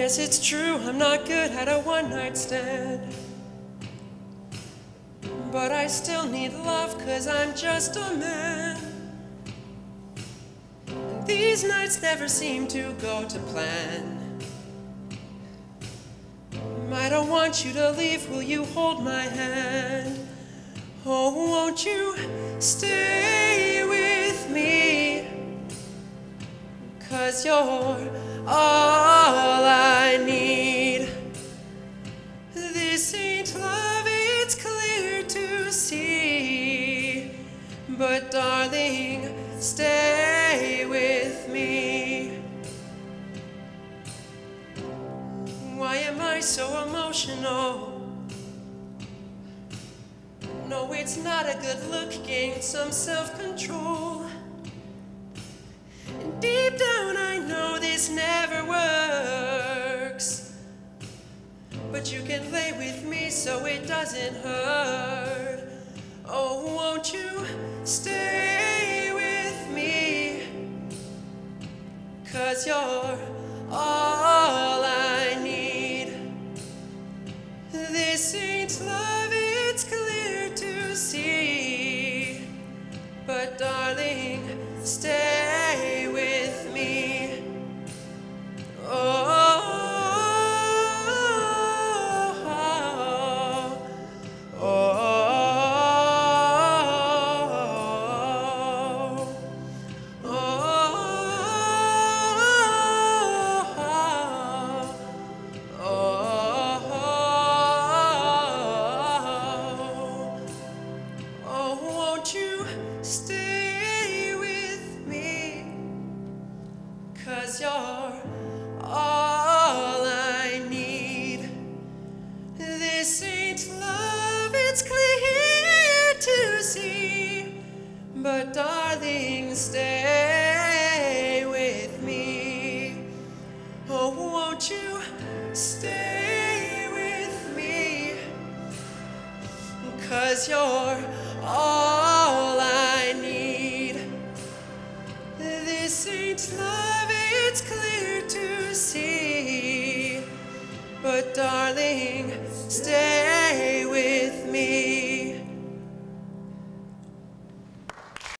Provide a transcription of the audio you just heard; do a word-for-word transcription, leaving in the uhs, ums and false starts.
guess it's true, I'm not good at a one-night stand. But I still need love, cause I'm just a man. And these nights never seem to go to plan. I don't want you to leave, will you hold my hand? Oh, won't you stay with me? Cause you're all I need. This ain't love, it's clear to see. But darling, stay with me. Why am I so emotional? No, it's not a good look, gain some self-control. And deep down I know this never works. But you can lay with me so it doesn't hurt. Oh, won't you stay with me? Cause you're all I need. This ain't love, it's clear to see. But darling, stay with me. Oh, oh, oh, stay with me, cause you're all I need. This ain't love, it's clear to see. But darling, stay with me. Oh, won't you stay with me? Cause you're all I need. This ain't love, it's clear to see. But darling, stay